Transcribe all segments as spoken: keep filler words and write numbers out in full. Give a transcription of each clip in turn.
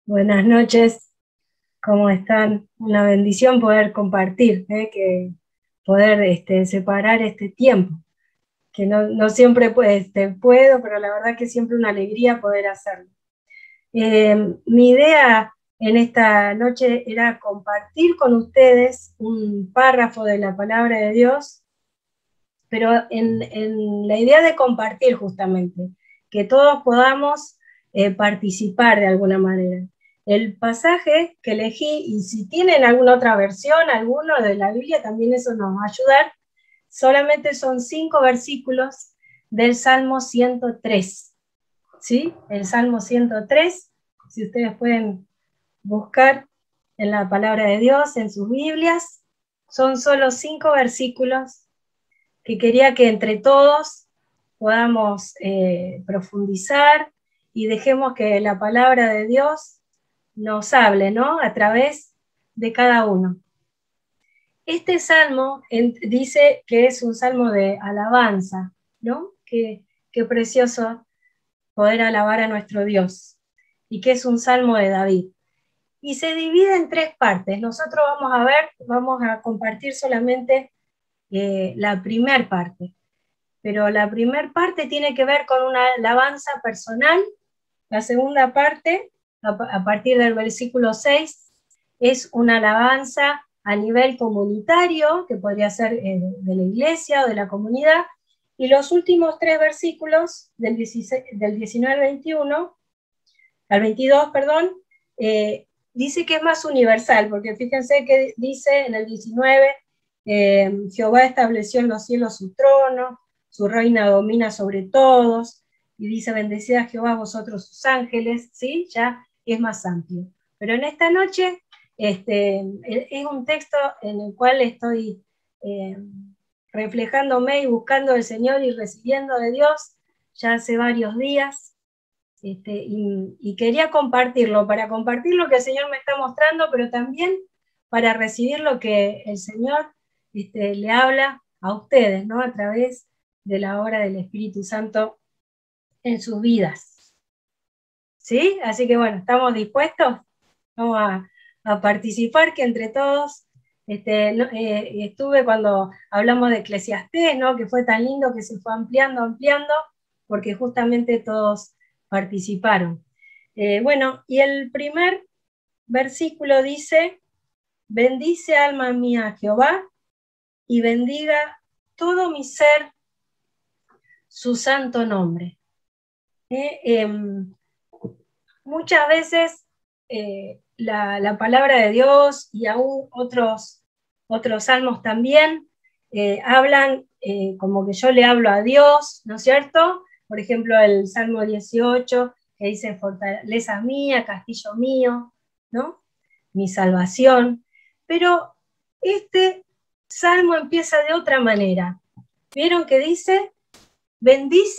Buenas noches, ¿cómo están? Una bendición poder compartir, ¿eh? Que poder este, separar este tiempo, que no, no siempre puede, este, puedo, pero la verdad que siempre una alegría poder hacerlo. Eh, mi idea en esta noche era compartir con ustedes un párrafo de la palabra de Dios, pero en, en la idea de compartir justamente, que todos podamos eh, participar de alguna manera. El pasaje que elegí, y si tienen alguna otra versión, alguno de la Biblia, también eso nos va a ayudar, solamente son cinco versículos del Salmo ciento tres, ¿sí? El Salmo ciento tres, si ustedes pueden buscar en la palabra de Dios, en sus Biblias, son solo cinco versículos que quería que entre todos podamos eh, profundizar y dejemos que la palabra de Dios nos hable, ¿no? A través de cada uno. Este salmo en, dice que es un salmo de alabanza, ¿no? Qué, qué precioso poder alabar a nuestro Dios. Y que es un salmo de David. Y se divide en tres partes. Nosotros vamos a ver, vamos a compartir solamente eh, la primera parte. Pero la primera parte tiene que ver con una alabanza personal, la segunda parte, a partir del versículo seis, es una alabanza a nivel comunitario, que podría ser eh, de la iglesia o de la comunidad, y los últimos tres versículos, del, dieciséis, del diecinueve al veintiuno, al veintidós, perdón, eh, dice que es más universal, porque fíjense que dice en el diecinueve, eh, Jehová estableció en los cielos su trono, su reina domina sobre todos, y dice, bendecid a Jehová vosotros sus ángeles, ¿sí? Ya es más amplio. Pero en esta noche este, es un texto en el cual estoy eh, reflejándome y buscando al Señor y recibiendo de Dios ya hace varios días. Este, y, y quería compartirlo, para compartir lo que el Señor me está mostrando, pero también para recibir lo que el Señor este, le habla a ustedes, ¿no? A través de la obra del Espíritu Santo en sus vidas. ¿Sí? Así que bueno, ¿estamos dispuestos? Vamos a, a participar, que entre todos, este, no, eh, estuve cuando hablamos de Eclesiastés, ¿no? Que fue tan lindo que se fue ampliando, ampliando, porque justamente todos participaron. Eh, bueno, y el primer versículo dice, bendice alma mía a Jehová y bendiga todo mi ser su santo nombre. Eh, eh, muchas veces eh, la, la, palabra de Dios y aún otros, otros salmos también eh, hablan eh, como que yo le hablo a Dios, ¿no es cierto? Por ejemplo, el Salmo dieciocho, que dice, fortaleza mía, castillo mío, ¿no? Mi salvación. Pero este salmo empieza de otra manera. ¿Vieron que dice? Bendice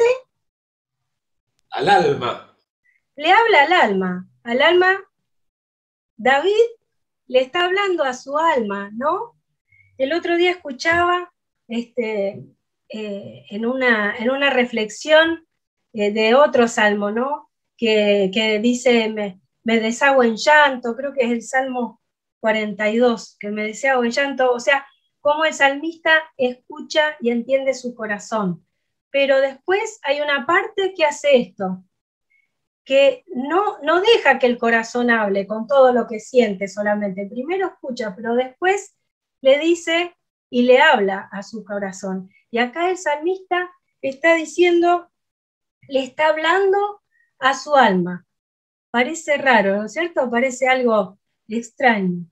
al alma. Le habla al alma, al alma. David le está hablando a su alma, ¿no? El otro día escuchaba este, eh, en, una, en una reflexión eh, de otro salmo, ¿no? Que, que dice, me, me deshago en llanto, creo que es el Salmo cuarenta y dos, que me deshago en llanto, o sea, cómo el salmista escucha y entiende su corazón. Pero después hay una parte que hace esto, que no, no deja que el corazón hable con todo lo que siente solamente. Primero escucha, pero después le dice y le habla a su corazón. Y acá el salmista está diciendo, le está hablando a su alma. Parece raro, ¿no es cierto? Parece algo extraño.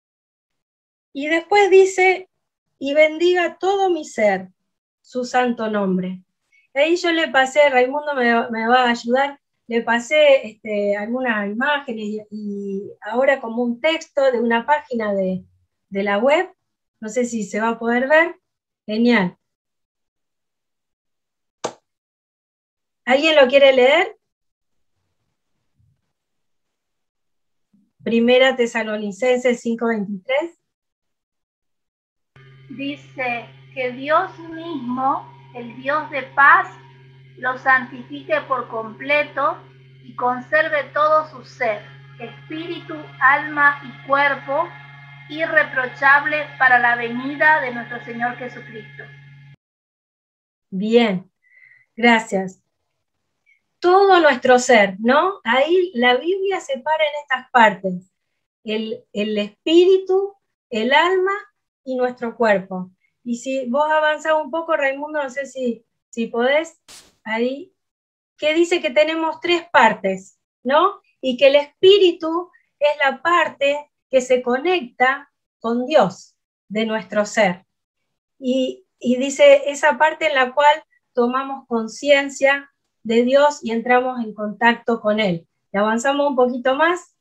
Y después dice, y bendiga todo mi ser, su santo nombre. Ahí yo le pasé, Raimundo me, me va a ayudar, le pasé este, algunas imágenes y, y ahora como un texto de una página de, de la web, no sé si se va a poder ver, genial. ¿Alguien lo quiere leer? Primera Tesalonicenses cinco veintitrés. Dice que Dios mismo, el Dios de paz, lo santifique por completo y conserve todo su ser, espíritu, alma y cuerpo, irreprochable para la venida de nuestro Señor Jesucristo. Bien, gracias. Todo nuestro ser, ¿no? Ahí la Biblia separa en estas partes, el, el espíritu, el alma y nuestro cuerpo. Y si vos avanzás un poco, Raimundo, no sé si, si podés, ahí, que dice que tenemos tres partes, ¿no? Y que el espíritu es la parte que se conecta con Dios de nuestro ser. Y, y dice esa parte en la cual tomamos conciencia de Dios y entramos en contacto con Él. Y avanzamos un poquito más.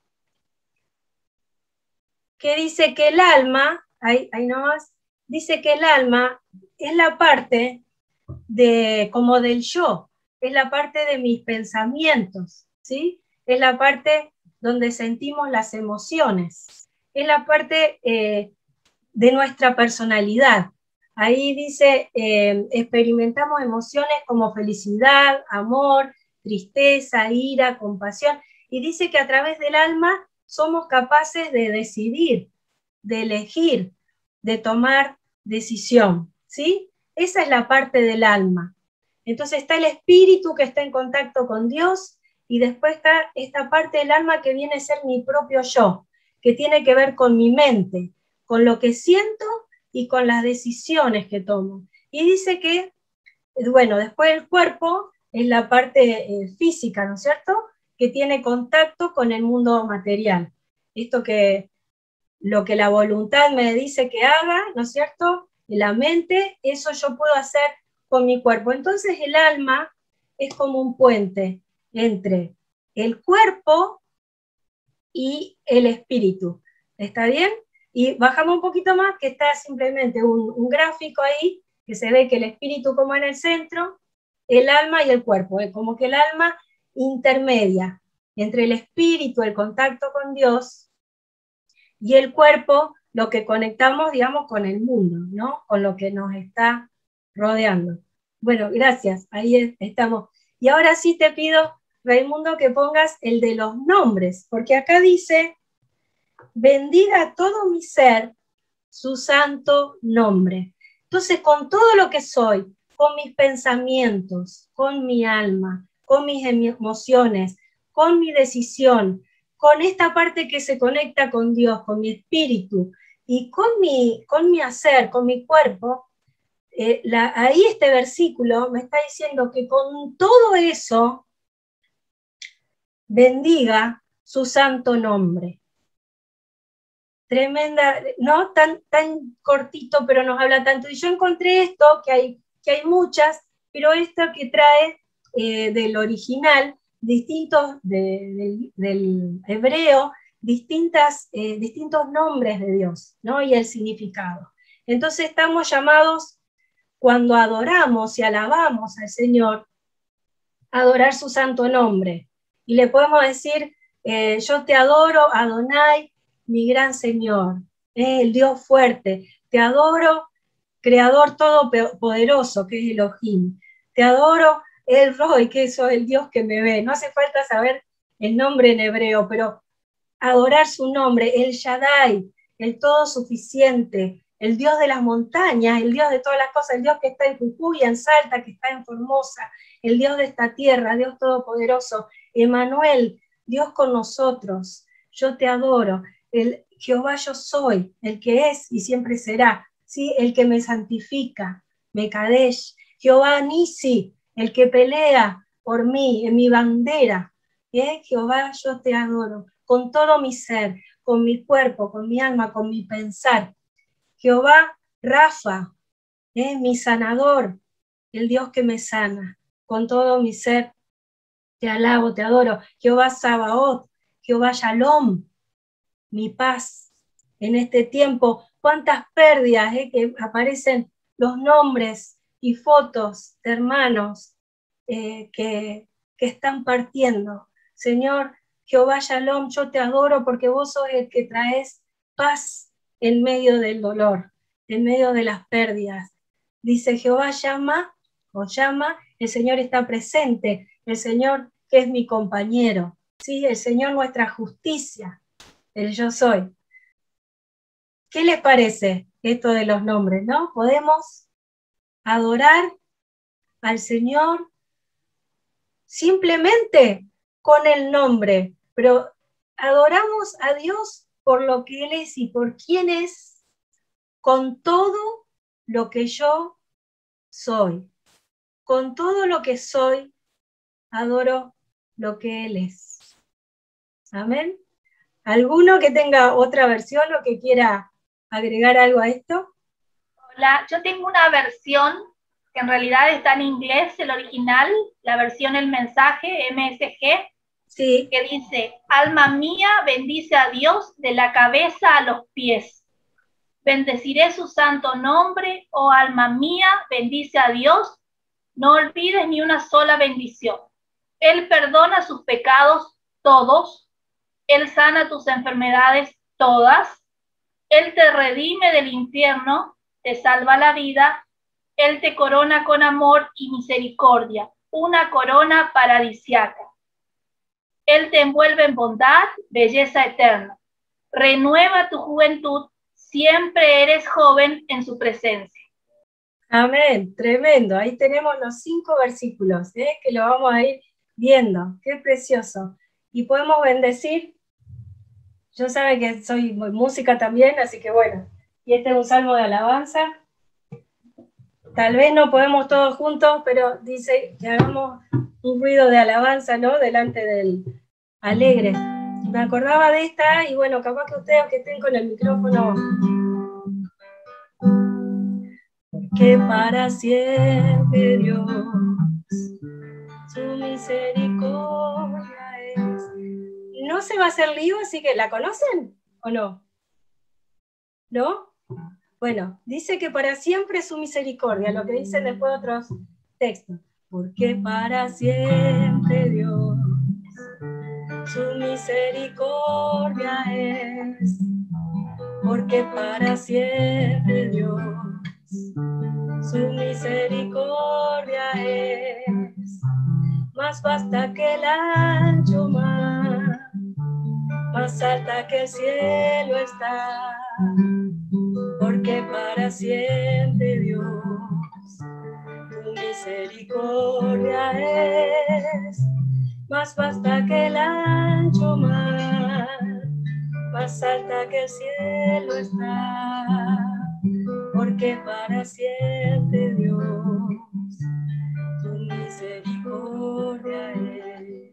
Que dice que el alma, ahí, ahí nomás, dice que el alma es la parte de, como del yo, es la parte de mis pensamientos, ¿sí? Es la parte donde sentimos las emociones, es la parte eh, de nuestra personalidad. Ahí dice, eh, experimentamos emociones como felicidad, amor, tristeza, ira, compasión, y dice que a través del alma somos capaces de decidir, de elegir, de tomar decisión, ¿sí? Esa es la parte del alma. Entonces está el espíritu que está en contacto con Dios, y después está esta parte del alma que viene a ser mi propio yo, que tiene que ver con mi mente, con lo que siento y con las decisiones que tomo. Y dice que, bueno, después el cuerpo es la parte eh, física, ¿no es cierto?, que tiene contacto con el mundo material. Esto que lo que la voluntad me dice que haga, ¿no es cierto?, la mente, eso yo puedo hacer con mi cuerpo. Entonces el alma es como un puente entre el cuerpo y el espíritu. ¿Está bien? Y bajamos un poquito más, que está simplemente un, un gráfico ahí, que se ve que el espíritu como en el centro, el alma y el cuerpo, ¿eh? Como que el alma intermedia entre el espíritu, el contacto con Dios, y el cuerpo, lo que conectamos, digamos, con el mundo, ¿no? Con lo que nos está rodeando. Bueno, gracias, ahí estamos. Y ahora sí te pido, Raimundo, que pongas el de los nombres, porque acá dice, bendiga todo mi ser su santo nombre. Entonces, con todo lo que soy, con mis pensamientos, con mi alma, con mis emociones, con mi decisión, con esta parte que se conecta con Dios, con mi espíritu, y con mi, con mi hacer, con mi cuerpo, eh, la, ahí este versículo me está diciendo que con todo eso, bendiga su santo nombre. Tremenda, no tan, tan cortito, pero nos habla tanto. Y yo encontré esto, que hay, que hay muchas, pero esto que trae eh, del original, distintos, de, del, del hebreo, distintas, eh, distintos nombres de Dios, ¿no? Y el significado. Entonces estamos llamados, cuando adoramos y alabamos al Señor, a adorar su santo nombre. Y le podemos decir, eh, yo te adoro, Adonai, mi gran Señor, eh, el Dios fuerte, te adoro, Creador todopoderoso, que es Elohim, te adoro, El Roy, que es el Dios que me ve. No hace falta saber el nombre en hebreo, pero adorar su nombre, el Shaddai, el todo suficiente, el Dios de las montañas, el Dios de todas las cosas, el Dios que está en Jujuy, en Salta, que está en Formosa, el Dios de esta tierra, Dios todopoderoso, Emmanuel, Dios con nosotros, yo te adoro, el Jehová yo soy, el que es y siempre será, ¿sí? El que me santifica, Mekadesh, Jehová Nisi, el que pelea por mí, en mi bandera, ¿eh? Jehová yo te adoro, con todo mi ser, con mi cuerpo, con mi alma, con mi pensar. Jehová Rafa, ¿eh? Mi sanador, el Dios que me sana, con todo mi ser, te alabo, te adoro. Jehová Sabaoth, Jehová Shalom, mi paz. En este tiempo, cuántas pérdidas, ¿eh? Que aparecen los nombres y fotos de hermanos eh, que, que están partiendo. Señor, Jehová Shalom, yo te adoro porque vos sos el que traes paz en medio del dolor, en medio de las pérdidas. Dice, Jehová llama, o llama, el Señor está presente, el Señor que es mi compañero, ¿sí? El Señor nuestra justicia, el yo soy. ¿Qué les parece esto de los nombres, no? Podemos adorar al Señor simplemente con el nombre, pero adoramos a Dios por lo que Él es y por quién es, con todo lo que yo soy. Con todo lo que soy, adoro lo que Él es. Amén. ¿Alguno que tenga otra versión o que quiera agregar algo a esto? Hola, yo tengo una versión que en realidad está en inglés, el original, la versión El Mensaje, M S G, sí, que dice: alma mía, bendice a Dios de la cabeza a los pies. Bendeciré su santo nombre, oh alma mía, bendice a Dios. No olvides ni una sola bendición. Él perdona sus pecados todos. Él sana tus enfermedades todas. Él te redime del infierno, te salva la vida. Él te corona con amor y misericordia, una corona paradisiaca. Él te envuelve en bondad, belleza eterna. Renueva tu juventud, siempre eres joven en su presencia. Amén, tremendo. Ahí tenemos los cinco versículos, ¿eh? Que lo vamos a ir viendo. Qué precioso. Y podemos bendecir. Yo saben que soy música también, así que bueno. Y este es un salmo de alabanza. Tal vez no podemos todos juntos, pero dice que hagamos un ruido de alabanza, ¿no? Delante del alegre. Me acordaba de esta, y bueno, capaz que ustedes que estén con el micrófono. Que para siempre Dios, su misericordia es. No se va a hacer lío, así que ¿la conocen o no? ¿No? Bueno, dice que para siempre su misericordia, lo que dicen después otros textos. Porque para siempre Dios, su misericordia es. Porque para siempre Dios, su misericordia es. Más vasta que el ancho mar, más alta que el cielo está. Porque para siempre Dios, tu misericordia es. Más vasta que el ancho mar, más alta que el cielo está. Porque para siempre Dios, tu misericordia es.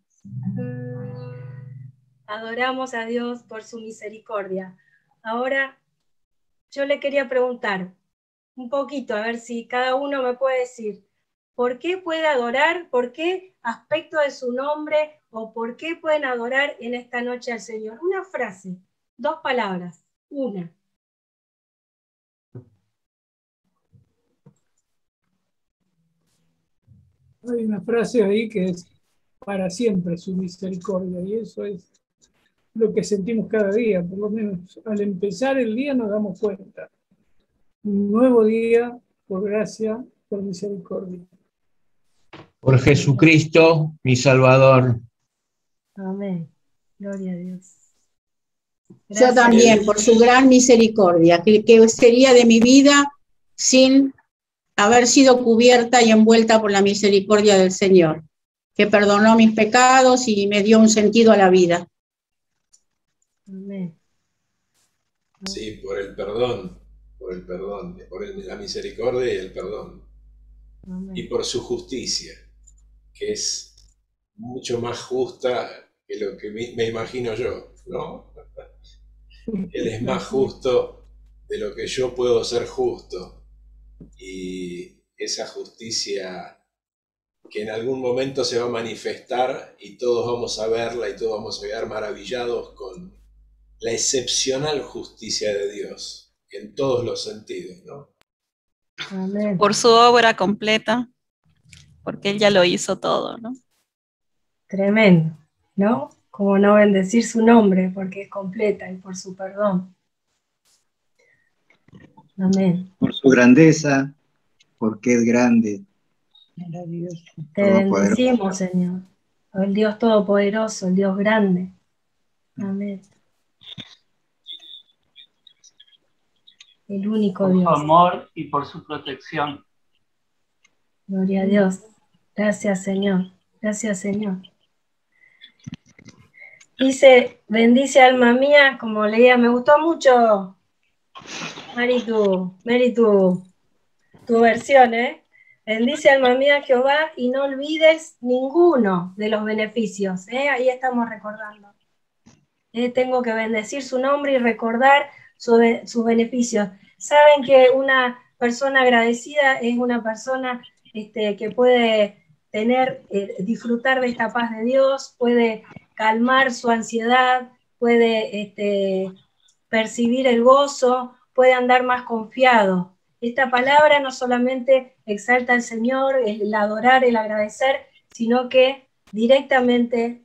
Adoramos a Dios por su misericordia. Ahora, yo le quería preguntar un poquito, a ver si cada uno me puede decir, ¿por qué puede adorar? ¿Por qué aspecto de su nombre? ¿O por qué pueden adorar en esta noche al Señor? Una frase, dos palabras, una. Hay una frase ahí que es para siempre su misericordia, y eso es lo que sentimos cada día, por lo menos al empezar el día nos damos cuenta. Un nuevo día, por gracia, por misericordia. Por Jesucristo, mi Salvador. Amén. Gloria a Dios. Gracias. Yo también, por su gran misericordia, que, que sería de mi vida sin haber sido cubierta y envuelta por la misericordia del Señor, que perdonó mis pecados y me dio un sentido a la vida. Amén. Sí, por el perdón, por el perdón, por el, la misericordia y el perdón. Amén. Y por su justicia, que es mucho más justa que lo que me, me imagino yo, ¿no? Él es más justo de lo que yo puedo ser justo. Y esa justicia que en algún momento se va a manifestar y todos vamos a verla y todos vamos a quedar maravillados con la excepcional justicia de Dios en todos los sentidos, ¿no? Amén. Por su obra completa, porque Él ya lo hizo todo, ¿no? Tremendo, ¿no? Como no bendecir su nombre, porque es completa, y por su perdón. Amén. Por su grandeza, porque es grande. Te bendecimos, Señor. el Dios Todopoderoso, el Dios grande. Amén. El único Por Dios. su amor y por su protección. Gloria a Dios. Gracias, Señor. Gracias, Señor. Dice, bendice alma mía, como leía, me gustó mucho, Mari, tu, Mary, tu, tu versión, ¿eh? Bendice alma mía Jehová y no olvides ninguno de los beneficios, ¿eh? Ahí estamos recordando. Eh, tengo que bendecir su nombre y recordar su, sus beneficios. Saben que una persona agradecida es una persona este, que puede tener, eh, disfrutar de esta paz de Dios, puede calmar su ansiedad, puede este, percibir el gozo, puede andar más confiado. Esta palabra no solamente exalta al Señor, el adorar, el agradecer, sino que directamente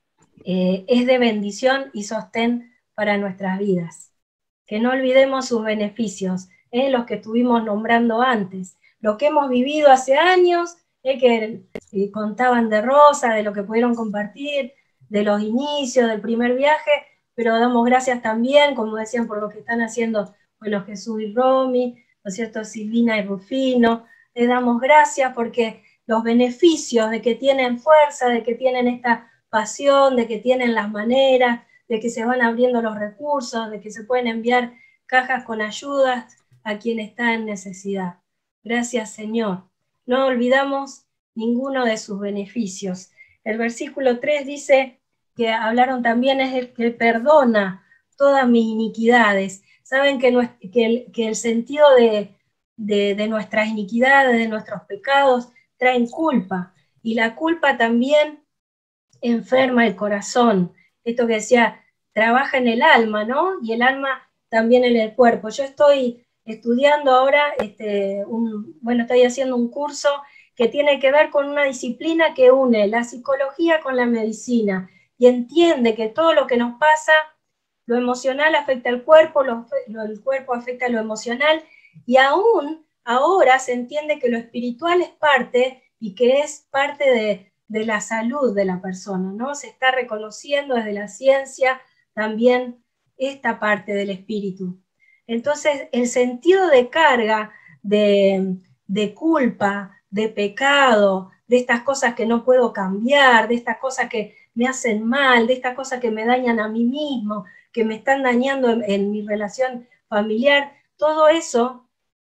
eh, es de bendición y sostén para nuestras vidas. Que no olvidemos sus beneficios, eh, los que estuvimos nombrando antes, lo que hemos vivido hace años, eh, que eh, contaban de Rosa, de lo que pudieron compartir, de los inicios, del primer viaje, pero damos gracias también, como decían, por lo que están haciendo, bueno, Jesús y Romy, ¿no es cierto?, Silvina y Rufino, le damos gracias porque los beneficios de que tienen fuerza, de que tienen esta pasión, de que tienen las maneras, de que se van abriendo los recursos, de que se pueden enviar cajas con ayudas a quien está en necesidad. Gracias, Señor. No olvidamos ninguno de sus beneficios. El versículo tres dice que hablaron también, es el que perdona todas mis iniquidades. Saben que, no, que, el, que el sentido de, de, de nuestras iniquidades, de nuestros pecados, traen culpa. Y la culpa también enferma el corazón. Esto que decía, trabaja en el alma, ¿no? Y el alma también en el cuerpo. Yo estoy estudiando ahora, este, un, bueno, estoy haciendo un curso que tiene que ver con una disciplina que une la psicología con la medicina y entiende que todo lo que nos pasa, lo emocional afecta al cuerpo, lo, lo, el cuerpo afecta a lo emocional, y aún ahora se entiende que lo espiritual es parte y que es parte de, de la salud de la persona, ¿no? Se está reconociendo desde la ciencia también esta parte del espíritu. Entonces, el sentido de carga, de, de culpa, de pecado, de estas cosas que no puedo cambiar, de estas cosas que me hacen mal, de estas cosas que me dañan a mí mismo, que me están dañando en, en mi relación familiar, todo eso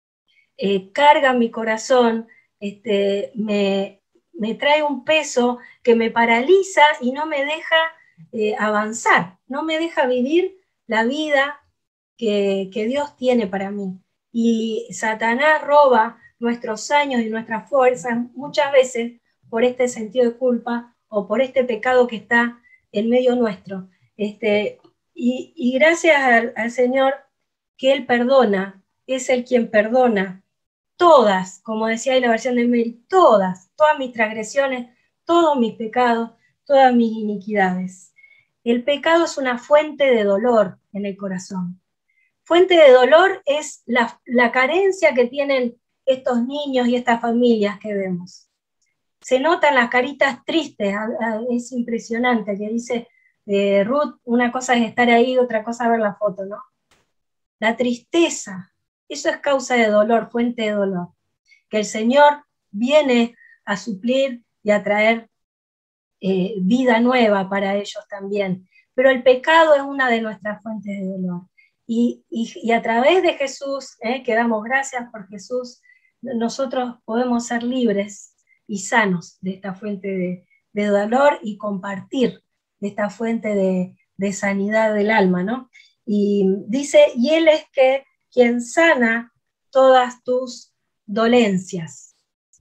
eh, carga mi corazón, este, me, me trae un peso que me paraliza y no me deja eh, avanzar, no me deja vivir la vida que, que Dios tiene para mí. Y Satanás roba nuestros años y nuestras fuerzas muchas veces por este sentido de culpa o por este pecado que está en medio nuestro. Este, y, y gracias al, al Señor que Él perdona, es el quien perdona todas, como decía ahí la versión de Mary, todas, todas mis transgresiones, todos mis pecados, todas mis iniquidades. El pecado es una fuente de dolor en el corazón. Fuente de dolor es la, la carencia que tienen estos niños y estas familias que vemos. Se notan las caritas tristes, es impresionante, que dice eh, Ruth, una cosa es estar ahí, otra cosa es ver la foto, ¿no? La tristeza, eso es causa de dolor, fuente de dolor. Que el Señor viene a suplir y a traer eh, vida nueva para ellos también. Pero el pecado es una de nuestras fuentes de dolor. Y, y, y a través de Jesús, eh, que damos gracias por Jesús, nosotros podemos ser libres y sanos de esta fuente de, de dolor y compartir de esta fuente de, de sanidad del alma, ¿no? Y dice, y Él es que quien sana todas tus dolencias.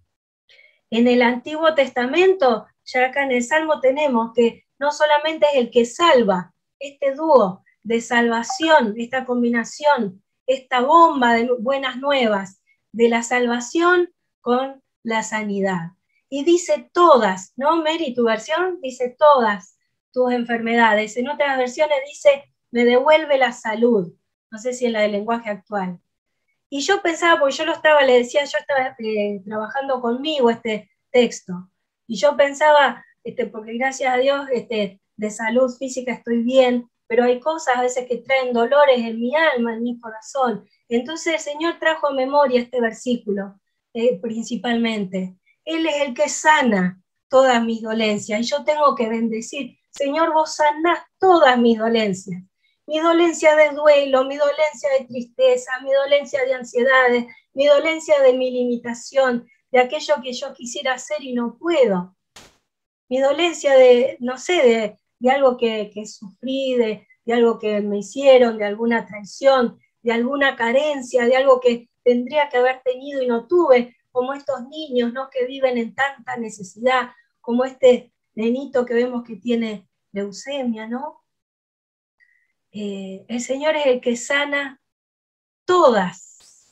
En el Antiguo Testamento, ya acá en el Salmo tenemos que no solamente es el que salva, este dúo de salvación, esta combinación, esta bomba de buenas nuevas, de la salvación con la sanidad. Y dice todas, ¿no, Mary? Tu versión dice todas tus enfermedades. En otras versiones dice, me devuelve la salud. No sé si en la del lenguaje actual. Y yo pensaba, porque yo lo estaba, le decía, yo estaba eh, trabajando conmigo este texto, y yo pensaba, este, porque gracias a Dios este, de salud física estoy bien, pero hay cosas a veces que traen dolores en mi alma, en mi corazón. Entonces el Señor trajo a memoria este versículo, eh, principalmente. Él es el que sana todas mis dolencias, y yo tengo que bendecir, Señor, vos sanás todas mis dolencias. Mi dolencia de duelo, mi dolencia de tristeza, mi dolencia de ansiedades, mi dolencia de mi limitación, de aquello que yo quisiera hacer y no puedo. Mi dolencia de, no sé, de, de algo que, que sufrí, de, de algo que me hicieron, de alguna traición, de alguna carencia, de algo que tendría que haber tenido y no tuve, como estos niños, ¿no?, que viven en tanta necesidad, como este nenito que vemos que tiene leucemia, ¿no? Eh, el Señor es el que sana todas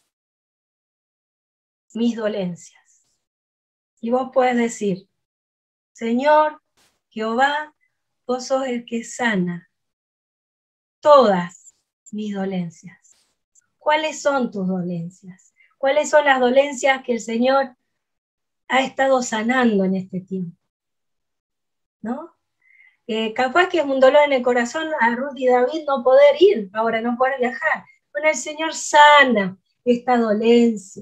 mis dolencias. Y vos podés decir, Señor, Jehová, vos sos el que sana todas mis dolencias. ¿Cuáles son tus dolencias? ¿Cuáles son las dolencias que el Señor ha estado sanando en este tiempo? ¿No? Eh, capaz que es un dolor en el corazón a Ruth y David no poder ir, ahora no poder viajar. Bueno, el Señor sana esta dolencia.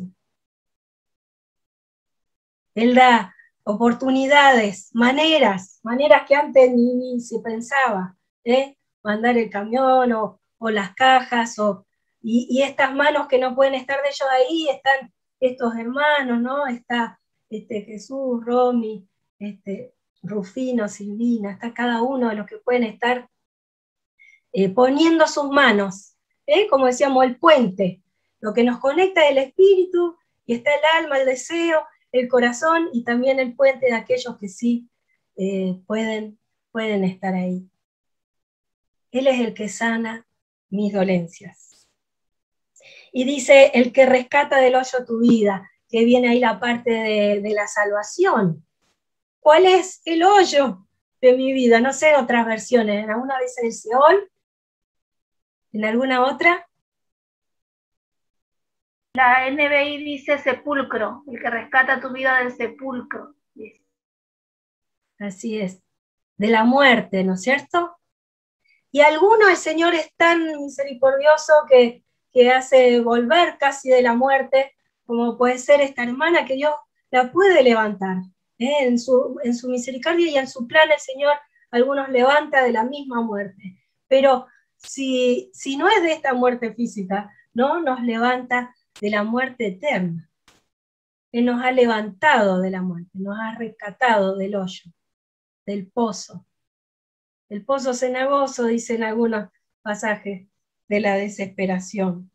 Él da oportunidades, maneras, maneras que antes ni, ni se pensaba, ¿eh? Mandar el camión o, o las cajas, o, y, y estas manos que no pueden estar de ellos ahí, están estos hermanos, ¿no? Está este, Jesús, Romy, este, Rufino, Silvina, está cada uno de los que pueden estar eh, poniendo sus manos, ¿eh? Como decíamos, el puente, lo que nos conecta es el espíritu, y está el alma, el deseo, el corazón, y también el puente de aquellos que sí eh, pueden, pueden estar ahí. Él es el que sana mis dolencias. Y dice, el que rescata del hoyo tu vida, que viene ahí la parte de, de la salvación. ¿Cuál es el hoyo de mi vida? No sé, otras versiones. En alguna dice el Seol, en alguna otra. La N B I dice sepulcro, el que rescata tu vida del sepulcro. Así es, de la muerte, ¿no es cierto? Y alguno el Señor es tan misericordioso que, que hace volver casi de la muerte, como puede ser esta hermana, que Dios la puede levantar. ¿eh? En, su, en su misericordia y en su plan el Señor algunos levanta de la misma muerte. Pero si, si no es de esta muerte física, ¿no? Nos levanta de la muerte eterna. Él nos ha levantado de la muerte, nos ha rescatado del hoyo, del pozo. El pozo cenagoso, dicen algunos pasajes, de la desesperación.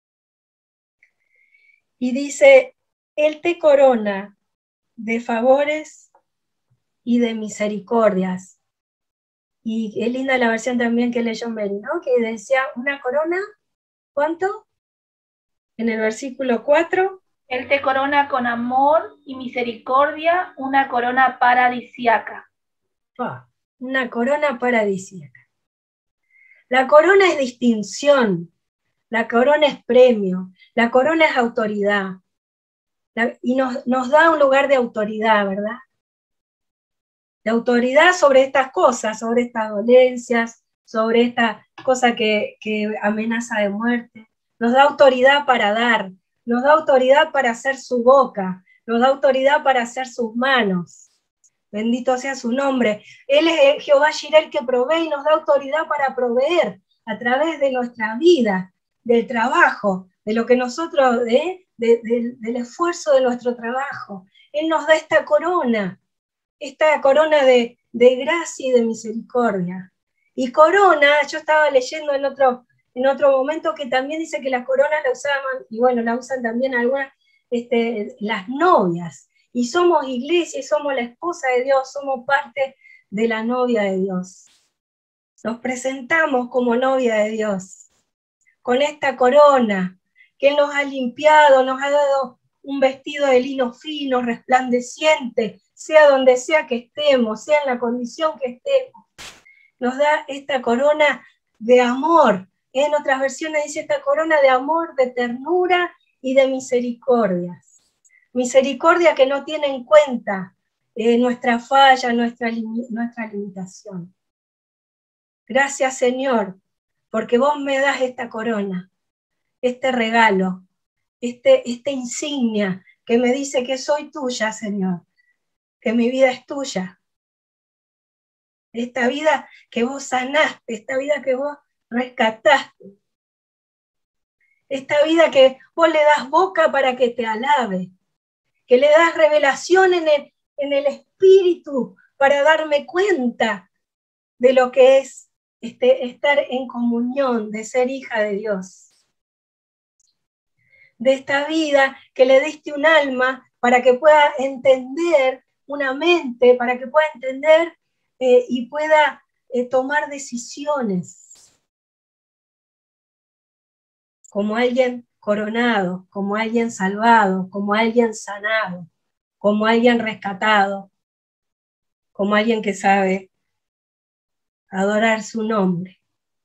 Y dice, Él te corona de favores y de misericordias. Y es linda la versión también que leyó Mary, ¿no? Que decía, una corona, ¿cuánto? En el versículo cuatro. Él te corona con amor y misericordia, una corona paradisiaca. Ah, una corona paradisíaca. La corona es distinción, la corona es premio, la corona es autoridad, la, y nos, nos da un lugar de autoridad, ¿verdad? De autoridad sobre estas cosas, sobre estas dolencias, sobre esta cosa que, que amenaza de muerte. Nos da autoridad para dar, nos da autoridad para hacer su boca, nos da autoridad para hacer sus manos. Bendito sea su nombre. Él es Jehová Jireh, el que provee, y nos da autoridad para proveer a través de nuestra vida, del trabajo, de lo que nosotros, ¿eh? de, de, del esfuerzo de nuestro trabajo. Él nos da esta corona, esta corona de, de gracia y de misericordia. Y corona, yo estaba leyendo en otro, en otro momento que también dice que la corona la usaban, y bueno, la usan también algunas, este, las novias. Y somos iglesia y somos la esposa de Dios, somos parte de la novia de Dios. Nos presentamos como novia de Dios, con esta corona que Él nos ha limpiado, nos ha dado un vestido de lino fino, resplandeciente, sea donde sea que estemos, sea en la condición que estemos. Nos da esta corona de amor. En otras versiones dice esta corona de amor, de ternura y de misericordia. Misericordia que no tiene en cuenta eh, nuestra falla, nuestra, nuestra limitación. Gracias, Señor, porque vos me das esta corona, este regalo, este, esta insignia que me dice que soy tuya, Señor, que mi vida es tuya. Esta vida que vos sanaste, esta vida que vos rescataste, esta vida que vos le das boca para que te alabe, que le das revelación en el, en el espíritu para darme cuenta de lo que es este, estar en comunión, de ser hija de Dios. De esta vida que le diste un alma para que pueda entender, una mente para que pueda entender eh, y pueda eh, tomar decisiones. Como alguien coronado, como alguien salvado, como alguien sanado, como alguien rescatado, como alguien que sabe adorar su nombre.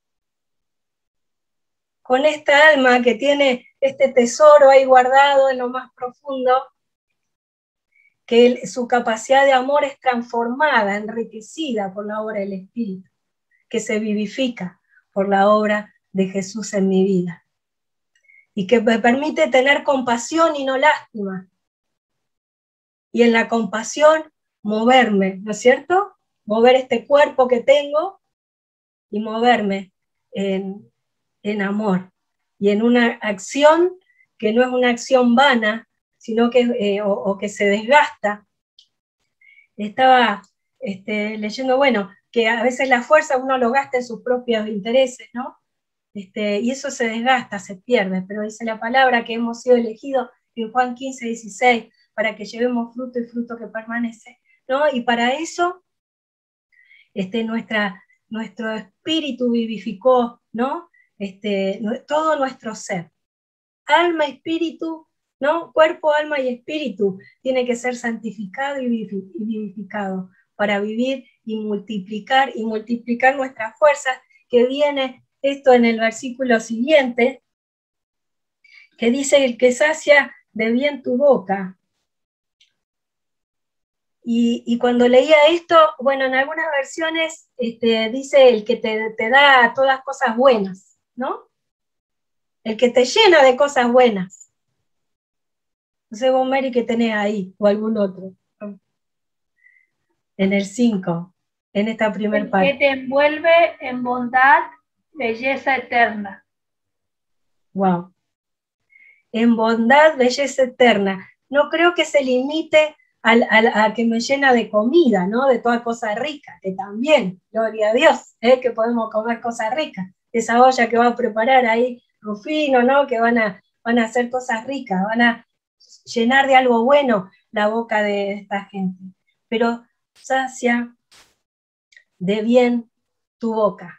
Con esta alma que tiene este tesoro ahí guardado en lo más profundo, que él, su capacidad de amor es transformada, enriquecida por la obra del Espíritu, que se vivifica por la obra de Jesús en mi vida. Y que me permite tener compasión y no lástima. Y en la compasión moverme, ¿no es cierto? Mover este cuerpo que tengo y moverme en, en amor. Y en una acción que no es una acción vana, sino que, eh, o, o que se desgasta. Estaba este, leyendo, bueno, que a veces la fuerza uno lo gasta en sus propios intereses, ¿no? Este, y eso se desgasta, se pierde, pero dice la palabra que hemos sido elegidos en Juan quince, dieciséis, para que llevemos fruto y fruto que permanece, ¿no? Y para eso este, nuestra, nuestro espíritu vivificó, ¿no? Este, todo nuestro ser, alma, espíritu, ¿no? Cuerpo, alma y espíritu tiene que ser santificado y vivificado para vivir y multiplicar, y multiplicar nuestras fuerzas, que viene esto en el versículo siguiente, que dice: el que sacia de bien tu boca. Y, y cuando leía esto, bueno, en algunas versiones este, dice el que te, te da todas cosas buenas, ¿no? El que te llena de cosas buenas. No sé vos, Mary, que tenés ahí, o algún otro. En el cinco, en esta primer parte. Que te envuelve en bondad, belleza eterna. Wow. En bondad, belleza eterna. No creo que se limite al, al, a que me llena de comida, ¿no? De toda cosa rica, que también, gloria a Dios, ¿eh? Que podemos comer cosas ricas. Esa olla que va a preparar ahí Rufino, ¿no? Que van a, van a hacer cosas ricas, van a llenar de algo bueno la boca de esta gente. Pero sacia de bien tu boca.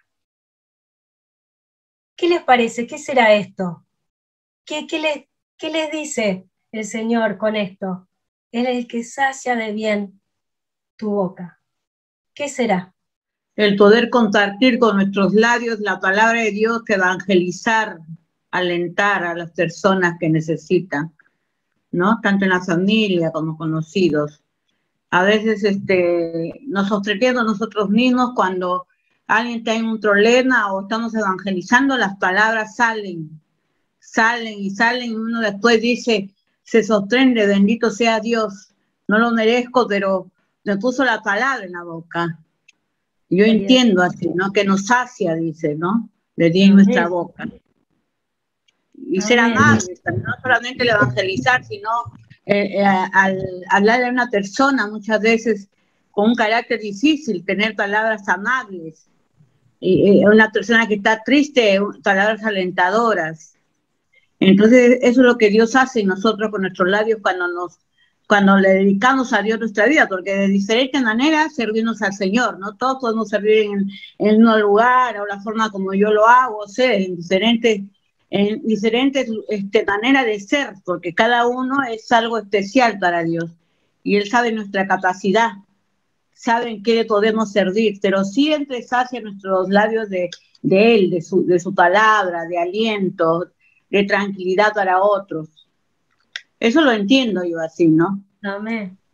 ¿Qué les parece? ¿Qué será esto? ¿Qué, qué, les, ¿Qué les dice el Señor con esto? Él es el que sacia de bien tu boca. ¿Qué será? El poder compartir con nuestros labios la palabra de Dios, evangelizar, alentar a las personas que necesitan, ¿no? Tanto en la familia como conocidos. A veces este, nos sosteniendo nosotros mismos cuando alguien tiene un problema o estamos evangelizando, las palabras salen, salen y salen, y uno después dice, se sorprende, bendito sea Dios, no lo merezco, pero me puso la palabra en la boca. Yo Bien. entiendo así, ¿no? Que nos sacia, dice, ¿no? Le di en nuestra boca. Y ser amables, no solamente el evangelizar, sino eh, eh, al hablar a una persona muchas veces con un carácter difícil, tener palabras amables. Y, eh, una persona que está triste, palabras alentadoras. Entonces, eso es lo que Dios hace en nosotros con nuestros labios cuando nos cuando le dedicamos a Dios nuestra vida, porque de diferentes maneras servimos al Señor, ¿no? Todos podemos servir en, en un lugar o la forma como yo lo hago, o sea, en diferentes, en diferentes este, maneras de ser, porque cada uno es algo especial para Dios y Él sabe nuestra capacidad, sabe en qué le podemos servir, pero siempre sacia nuestros labios de, de Él, de su, de su palabra, de aliento, de tranquilidad para otros. Eso lo entiendo yo así, ¿no? Amén.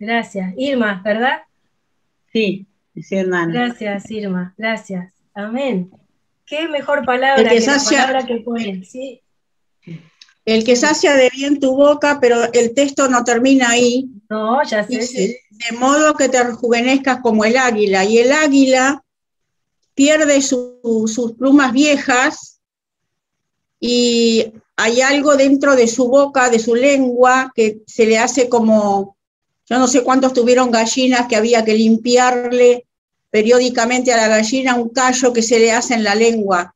Gracias. Irma, ¿verdad? Sí, sí, hermana. Gracias, Irma, gracias. Amén. Qué mejor palabra que que sacia, la palabra que ponen, ¿sí? El que sacia de bien tu boca, pero el texto no termina ahí. No, ya sé, Dice, sí. de modo que te rejuvenezcas como el águila. Y el águila pierde su, sus plumas viejas y hay algo dentro de su boca, de su lengua, que se le hace como, yo no sé cuántos tuvieron gallinas que había que limpiarle periódicamente a la gallina un callo que se le hace en la lengua.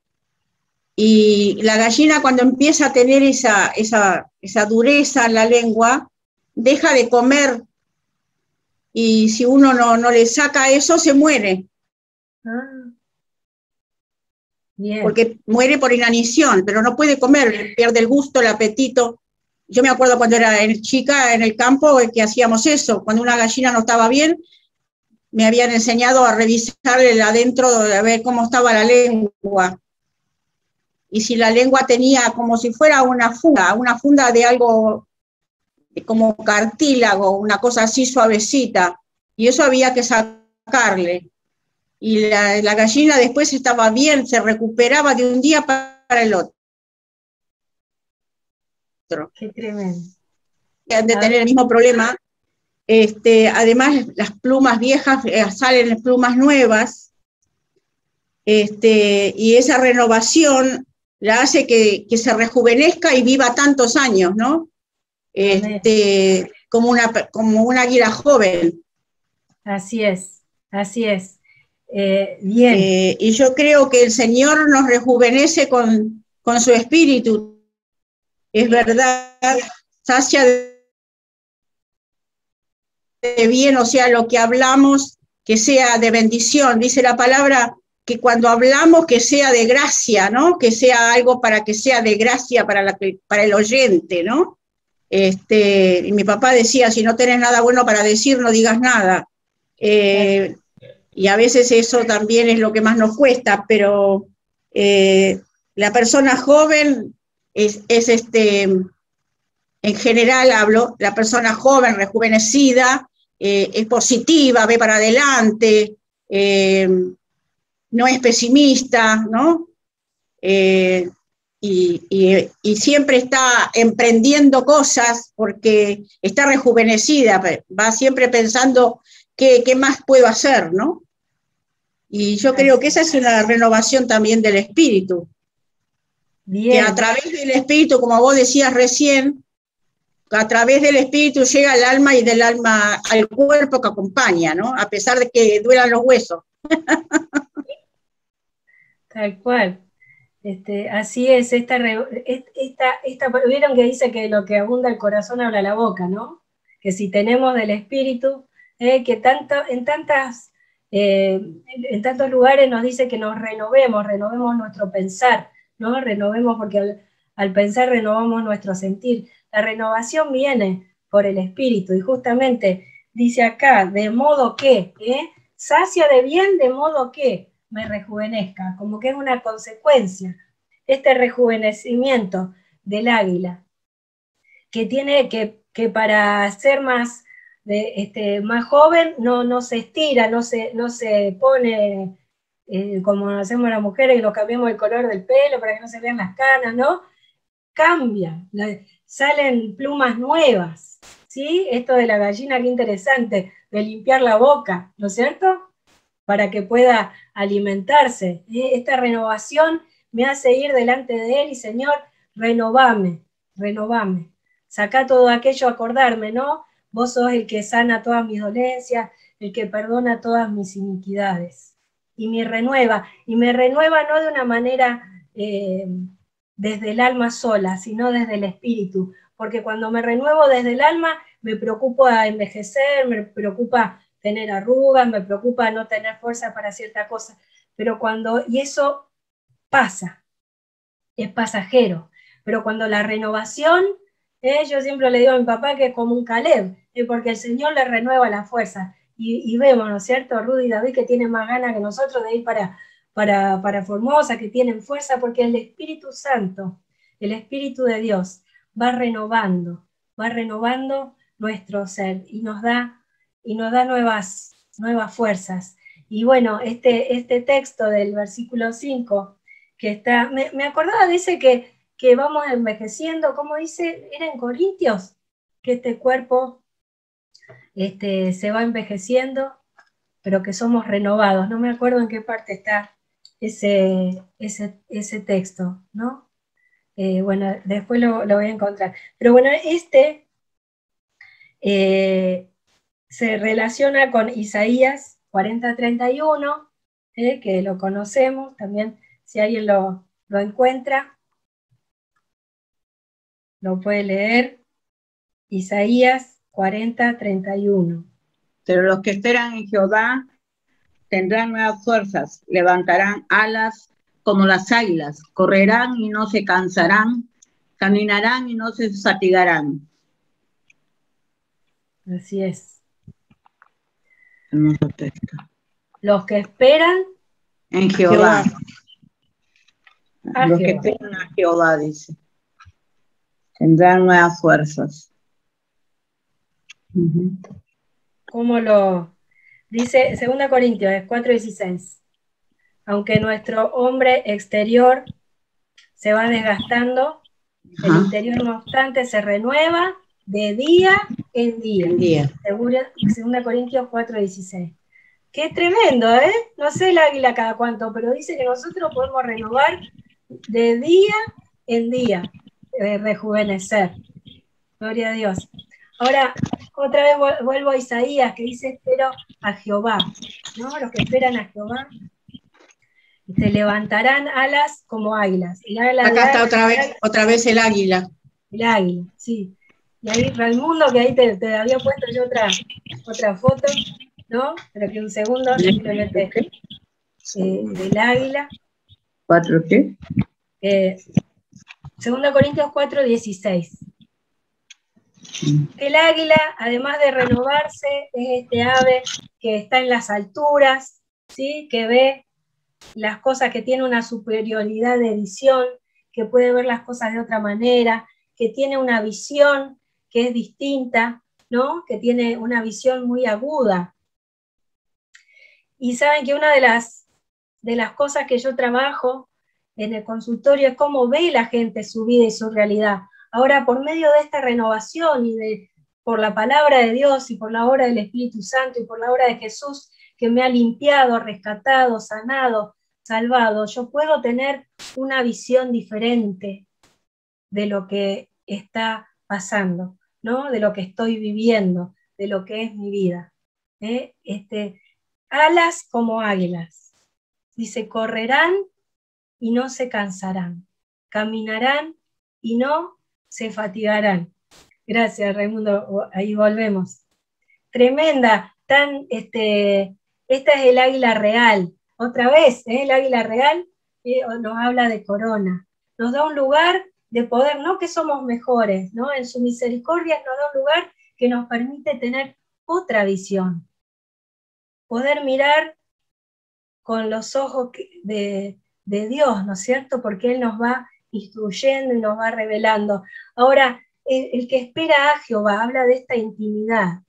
Y la gallina cuando empieza a tener esa, esa, esa dureza en la lengua, deja de comer. Y si uno no, no le saca eso, se muere. Ah, bien. Porque muere por inanición, pero no puede comer, pierde el gusto, el apetito. Yo me acuerdo cuando era chica en el campo que hacíamos eso. Cuando una gallina no estaba bien, me habían enseñado a revisarle adentro, a ver cómo estaba la lengua. Y si la lengua tenía como si fuera una funda, una funda de algo como cartílago, una cosa así suavecita, y eso había que sacarle. Y la, la gallina después estaba bien, se recuperaba de un día para el otro. Qué tremendo. Han de tener el mismo problema. Este, además, las plumas viejas eh, salen plumas nuevas, este, y esa renovación la hace que, que se rejuvenezca y viva tantos años, ¿no? Este, como una, como una águila joven. Así es, así es. Eh, bien. Eh, y yo creo que el Señor nos rejuvenece con, con su espíritu. Es verdad, sacia de bien, o sea, lo que hablamos, que sea de bendición. Dice la palabra que cuando hablamos, que sea de gracia, ¿no? Que sea algo para que sea de gracia para, la, para el oyente, ¿no? Este, y mi papá decía, si no tenés nada bueno para decir, no digas nada. Eh, y a veces eso también es lo que más nos cuesta, pero eh, la persona joven es, es este, en general hablo, la persona joven, rejuvenecida, eh, es positiva, ve para adelante, eh, no es pesimista, ¿no? Eh, Y, y, y siempre está emprendiendo cosas porque está rejuvenecida, va siempre pensando qué, qué más puedo hacer, ¿no? Y yo creo que esa es una renovación también del espíritu. Bien. Que a través del espíritu, como vos decías recién, a través del espíritu llega al alma y del alma al cuerpo que acompaña, ¿no? A pesar de que duelan los huesos. Tal cual. Este, así es, esta, esta, esta, vieron que dice que lo que abunda el corazón habla la boca, ¿no? Que si tenemos del espíritu, eh, que tanto, en, tantas, eh, en tantos lugares nos dice que nos renovemos, renovemos nuestro pensar, ¿no? Renovemos porque al, al pensar renovamos nuestro sentir. La renovación viene por el espíritu y justamente dice acá, de modo que, ¿eh? Sacia de bien de modo que me rejuvenezca, como que es una consecuencia, este rejuvenecimiento del águila, que tiene que, que para ser más, de, este, más joven no, no se estira, no se, no se pone eh, como hacemos las mujeres, que nos cambiamos el color del pelo para que no se vean las canas, ¿no? Cambia, la, salen plumas nuevas, ¿sí? Esto de la gallina, qué interesante, de limpiar la boca, ¿no es cierto? Para que pueda alimentarse. Esta renovación me hace ir delante de Él y, Señor, renovame, renovame. Sacá todo aquello, acordarme, ¿no? Vos sos el que sana todas mis dolencias, el que perdona todas mis iniquidades. Y me renueva, y me renueva no de una manera eh, desde el alma sola, sino desde el espíritu. Porque cuando me renuevo desde el alma, me preocupa envejecer, me preocupa tener arrugas, me preocupa no tener fuerza para cierta cosa, pero cuando, y eso pasa, es pasajero, pero cuando la renovación, eh, yo siempre le digo a mi papá que es como un Caleb, eh, porque el Señor le renueva la fuerza, y, y vemos, ¿no es cierto?, Rudy y David que tienen más ganas que nosotros de ir para, para, para Formosa, que tienen fuerza, porque el Espíritu Santo, el Espíritu de Dios, va renovando, va renovando nuestro ser y nos da, y nos da nuevas, nuevas fuerzas. Y bueno, este, este texto del versículo cinco, que está, me, me acordaba de ese que, que vamos envejeciendo, como dice, era en Corintios, que este cuerpo este, se va envejeciendo, pero que somos renovados. No me acuerdo en qué parte está ese, ese, ese texto, ¿no? Eh, bueno, después lo, lo voy a encontrar. Pero bueno, este eh, se relaciona con Isaías cuarenta treinta y uno, eh, que lo conocemos, también si alguien lo, lo encuentra, lo puede leer. Isaías cuarenta treinta y uno. Pero los que esperan en Jehová tendrán nuevas fuerzas, levantarán alas como las águilas, correrán y no se cansarán, caminarán y no se fatigarán. Así es. Hermoso texto. Los que esperan en Jehová. A Los Jehová. que esperan a Jehová, dice. Tendrán nuevas fuerzas. Uh-huh. ¿Cómo lo dice? Segunda Corintios cuatro dieciséis. Aunque nuestro hombre exterior se va desgastando, uh-huh, el interior no obstante se renueva de día en día. En día. Segura, Segunda Corintios cuatro dieciséis. Qué tremendo, ¿eh? No sé el águila cada cuánto, pero dice que nosotros podemos renovar de día en día, eh, rejuvenecer. Gloria a Dios. Ahora, otra vez vuelvo a Isaías, que dice, espero a Jehová, ¿no? Los que esperan a Jehová se levantarán alas como águilas. El águila Acá está águila, otra vez, otra vez el águila. El águila, sí. Y ahí Raimundo, que ahí te, te había puesto yo otra, otra foto, ¿no? Pero que un segundo simplemente eh, del águila. ¿Cuatro qué? Eh, Segunda Corintios cuatro dieciséis. El águila, además de renovarse, es este ave que está en las alturas, ¿sí? Que ve las cosas, que tiene una superioridad de visión, que puede ver las cosas de otra manera, que tiene una visión que es distinta, ¿no? Que tiene una visión muy aguda. Y saben que una de las, de las cosas que yo trabajo en el consultorio es cómo ve la gente su vida y su realidad. Ahora, por medio de esta renovación y de, por la palabra de Dios y por la obra del Espíritu Santo y por la obra de Jesús, que me ha limpiado, rescatado, sanado, salvado, yo puedo tener una visión diferente de lo que está pasando, ¿no? De lo que estoy viviendo, de lo que es mi vida. ¿eh? Este, alas como águilas. Dice, correrán y no se cansarán, caminarán y no se fatigarán. Gracias, Raimundo, ahí volvemos. Tremenda, tan, este, esta es el águila real. Otra vez, ¿eh? El águila real eh, nos habla de corona. Nos da un lugar de poder, no que somos mejores, ¿no? En su misericordia nos da un lugar que nos permite tener otra visión. Poder mirar con los ojos de, de Dios, ¿no es cierto? Porque Él nos va instruyendo y nos va revelando. Ahora, el, el que espera a Jehová habla de esta intimidad.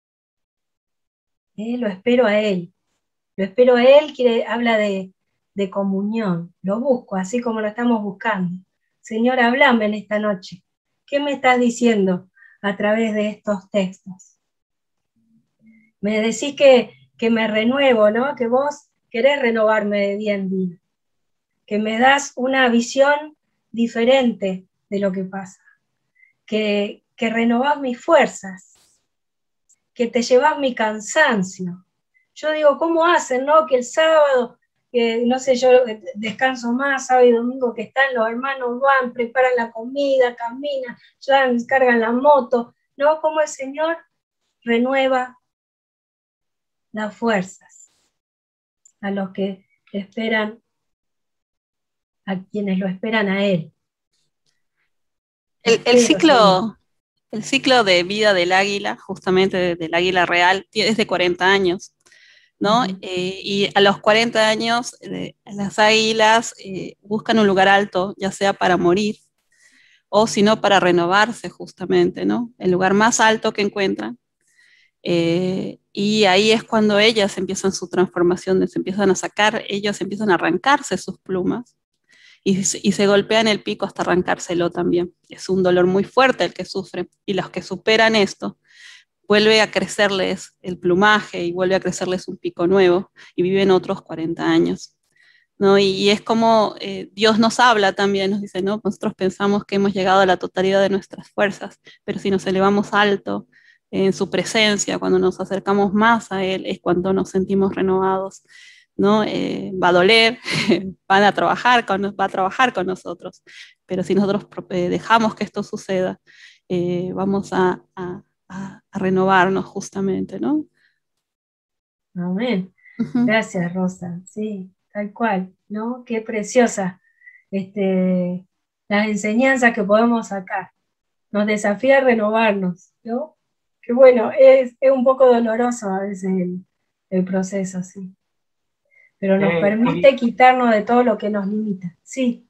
¿Eh? Lo espero a Él. Lo espero a Él, quiere, habla de, de comunión. Lo busco, así como lo estamos buscando. Señor, háblame en esta noche. ¿Qué me estás diciendo a través de estos textos? Me decís que, que me renuevo, ¿no? Que vos querés renovarme de día en día. Que me das una visión diferente de lo que pasa. Que, que renovás mis fuerzas. Que te llevas mi cansancio. Yo digo, ¿cómo hacen, no? Que el sábado, que no sé, yo descanso más, sábado y domingo, que están los hermanos, van, preparan la comida, caminan, ya cargan la moto, ¿no? Como el Señor renueva las fuerzas a los que esperan, a quienes lo esperan a Él. El, el ciclo... El ciclo de vida del águila, justamente del águila real, es de cuarenta años, ¿no? Uh-huh. eh, y a los cuarenta años, eh, las águilas eh, buscan un lugar alto, ya sea para morir o si no para renovarse justamente, ¿no? El lugar más alto que encuentran. Eh, y ahí es cuando ellas empiezan su transformación, se empiezan a sacar, ellos empiezan a arrancarse sus plumas y, y se golpean el pico hasta arrancárselo también. Es un dolor muy fuerte el que sufren, y los que superan esto, vuelve a crecerles el plumaje y vuelve a crecerles un pico nuevo y viven otros cuarenta años. ¿No? Y, y es como eh, Dios nos habla también, nos dice, ¿no? Nosotros pensamos que hemos llegado a la totalidad de nuestras fuerzas, pero si nos elevamos alto en su presencia, cuando nos acercamos más a Él, es cuando nos sentimos renovados, ¿no? Eh, va a doler, van a trabajar con, va a trabajar con nosotros, pero si nosotros eh, dejamos que esto suceda, eh, vamos a, a, a, a renovarnos justamente, ¿no? Amén. Uh-huh. Gracias, Rosa. Sí, tal cual, ¿no? Qué preciosa este, las enseñanzas que podemos sacar. Nos desafía a renovarnos, ¿no? Que bueno, es, es un poco doloroso a veces el, el proceso, sí. Pero nos eh, permite quería, quitarnos de todo lo que nos limita. Sí.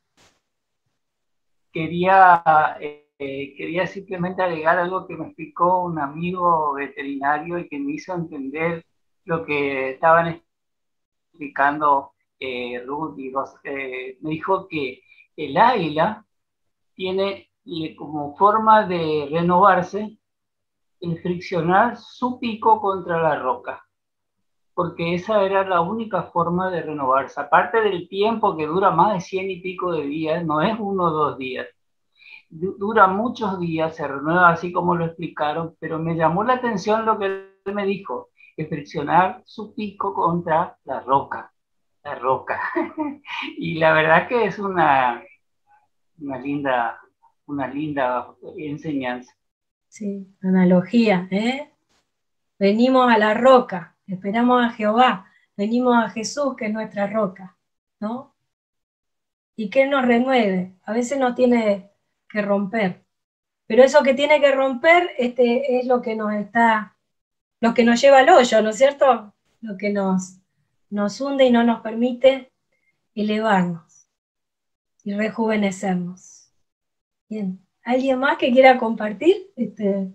Quería, eh, quería simplemente agregar algo que me explicó un amigo veterinario y que me hizo entender lo que estaban explicando eh, Ruth y Ross. Eh, me dijo que el águila tiene como forma de renovarse el friccionar su pico contra la roca, porque esa era la única forma de renovarse. Aparte del tiempo que dura más de cien y pico de días, no es uno o dos días, dura muchos días, se renueva así como lo explicaron, pero me llamó la atención lo que él me dijo, que friccionar su pico contra la roca, la roca. Y la verdad que es una, una linda, una linda enseñanza. Sí, analogía, ¿eh? Venimos a la roca, esperamos a Jehová, venimos a Jesús, que es nuestra roca, ¿no? Y que Él nos renueve, a veces nos tiene que romper, pero eso que tiene que romper este, es lo que nos está, lo que nos lleva al hoyo, ¿no es cierto? Lo que nos, nos hunde y no nos permite elevarnos y rejuvenecernos. Bien, ¿alguien más que quiera compartir? Este...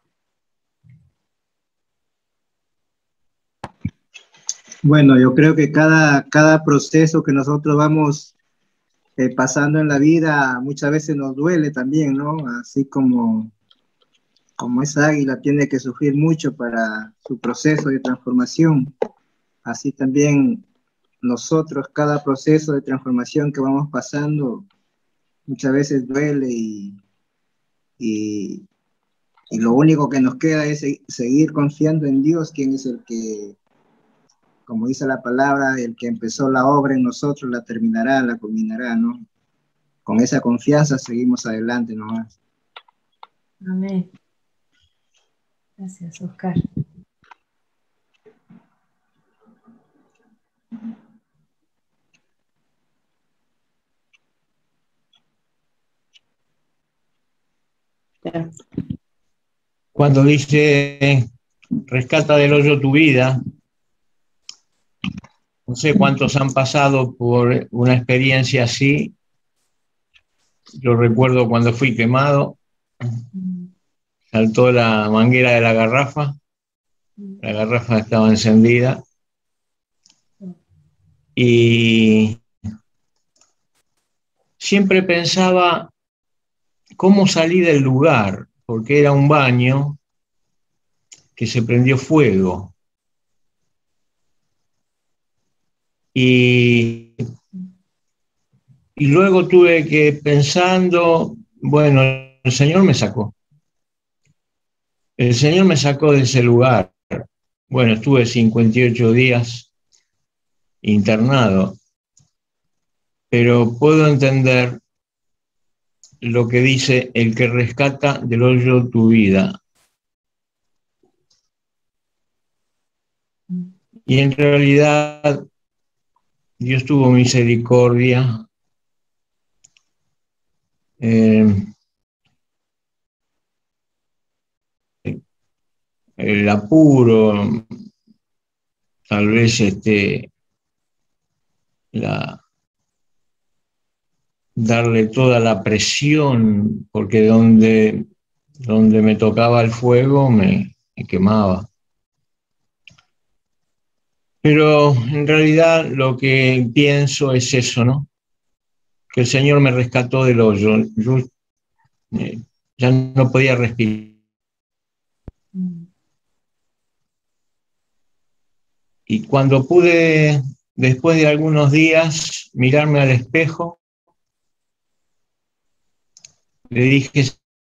Bueno, yo creo que cada, cada proceso que nosotros vamos eh, pasando en la vida muchas veces nos duele también, ¿no? Así como, como esa águila tiene que sufrir mucho para su proceso de transformación, así también nosotros, cada proceso de transformación que vamos pasando muchas veces duele y, y, y lo único que nos queda es seguir confiando en Dios, quien es el que, como dice la palabra, el que empezó la obra en nosotros la terminará, la culminará, ¿no? Con esa confianza seguimos adelante nomás. Amén. Gracias, Oscar. Cuando dice, rescata del hoyo tu vida, no sé cuántos han pasado por una experiencia así. Yo recuerdo cuando fui quemado, saltó la manguera de la garrafa, la garrafa estaba encendida, y siempre pensaba cómo salí del lugar, porque era un baño que se prendió fuego. Y, y luego tuve que pensando, bueno, el Señor me sacó. El Señor me sacó de ese lugar. Bueno, estuve cincuenta y ocho días internado, pero puedo entender lo que dice el que rescata del hoyo tu vida. Y en realidad Dios tuvo misericordia. Eh, el apuro, tal vez este, la, darle toda la presión, porque donde, donde me tocaba el fuego me, me quemaba. Pero en realidad lo que pienso es eso, ¿no? Que el Señor me rescató del hoyo. Yo eh, ya no podía respirar. Y cuando pude, después de algunos días, mirarme al espejo, le dije,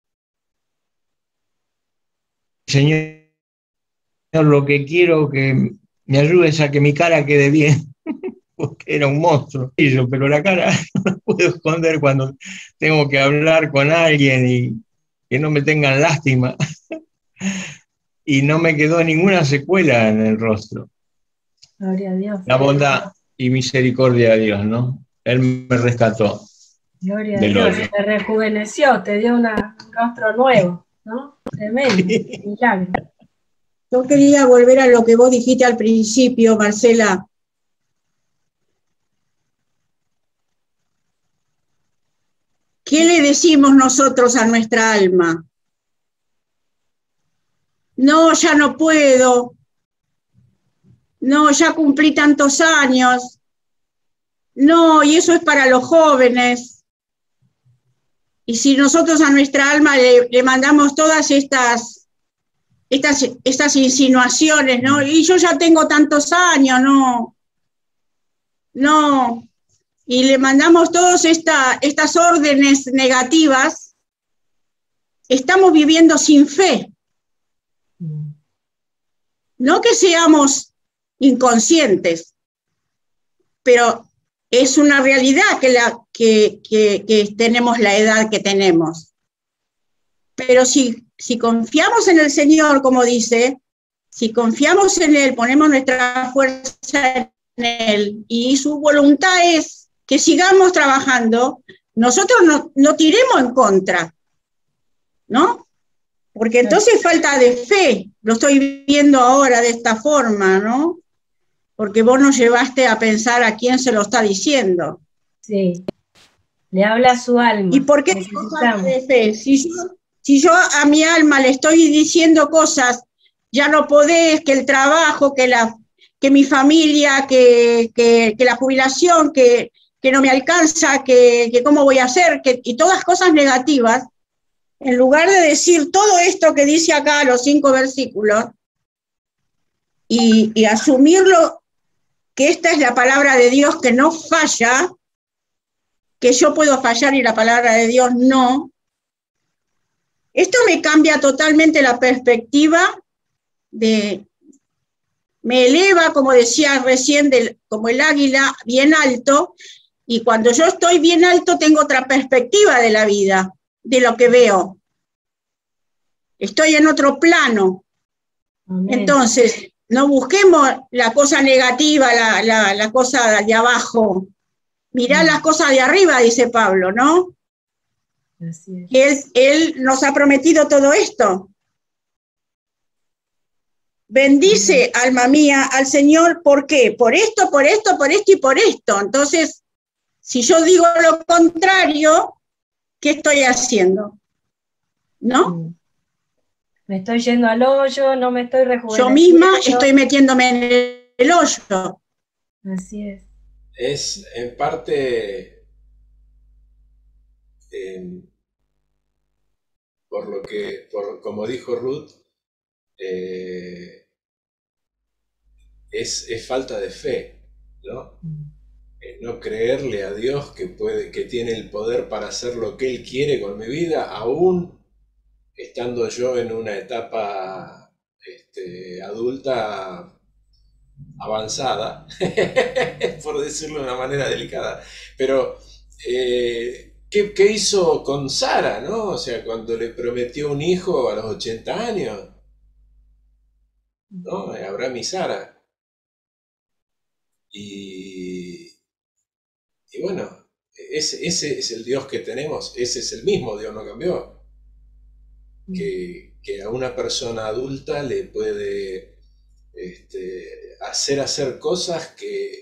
Señor, lo que quiero que me ayudes a que mi cara quede bien, porque era un monstruo, pero la cara no la puedo esconder cuando tengo que hablar con alguien y que no me tengan lástima. Y no me quedó ninguna secuela en el rostro. Gloria a Dios. La bondad y misericordia de Dios, ¿no? Él me rescató. Gloria a Dios, te rejuveneció, te dio una, un rostro nuevo, ¿no? Tremendo, milagro. Yo quería volver a lo que vos dijiste al principio, Marcela. ¿Qué le decimos nosotros a nuestra alma? No, ya no puedo. No, ya cumplí tantos años. No, y eso es para los jóvenes. Y si nosotros a nuestra alma le, le mandamos todas estas, estas, estas insinuaciones, ¿no? Y yo ya tengo tantos años, no. No. Y le mandamos todas esta, estas órdenes negativas, estamos viviendo sin fe. No que seamos inconscientes, pero es una realidad que, la, que, que, que tenemos la edad que tenemos. Pero si, si confiamos en el Señor, como dice, si confiamos en Él, ponemos nuestra fuerza en Él, y su voluntad es que sigamos trabajando, nosotros no, no tiremos en contra, ¿no? Porque entonces falta de fe, lo estoy viendo ahora de esta forma, ¿no? Porque vos nos llevaste a pensar a quién se lo está diciendo. Sí, le habla a su alma. ¿Y por qué tengo falta de fe? Si yo, si yo a mi alma le estoy diciendo cosas, ya no podés, que el trabajo, que, la, que mi familia, que, que, que la jubilación, que, que no me alcanza, que, que cómo voy a hacer, que, y todas cosas negativas, en lugar de decir todo esto que dice acá, los cinco versículos, y, y asumirlo, que esta es la palabra de Dios que no falla, que yo puedo fallar y la palabra de Dios no, esto me cambia totalmente la perspectiva, de, me eleva, como decía recién, del, como el águila, bien alto, y cuando yo estoy bien alto tengo otra perspectiva de la vida, de lo que veo. Estoy en otro plano. Amén. Entonces, no busquemos la cosa negativa, la, la, la cosa de abajo. Mirá Amén. Las cosas de arriba, dice Pablo, ¿no? Así es. Que él, él nos ha prometido todo esto. Bendice, Amén. Alma mía, al Señor, ¿por qué? Por esto, por esto, por esto y por esto. Entonces, si yo digo lo contrario, ¿qué estoy haciendo? ¿No? Me estoy yendo al hoyo, no me estoy rejuveneciendo. Yo misma estoy metiéndome en el hoyo. Así es. Es en parte, eh, por lo que, por, como dijo Ruth, eh, es, es falta de fe, ¿no? Eh, no creerle a Dios que, puede, que tiene el poder para hacer lo que Él quiere con mi vida, aún estando yo en una etapa este, adulta avanzada, por decirlo de una manera delicada, pero eh, ¿qué, ¿qué hizo con Sara, no? O sea, cuando le prometió un hijo a los ochenta años, ¿no? Abraham y Sara. Y, y bueno, ese, ese es el Dios que tenemos, ese es el mismo Dios, no cambió. Que, que a una persona adulta le puede este, hacer hacer cosas que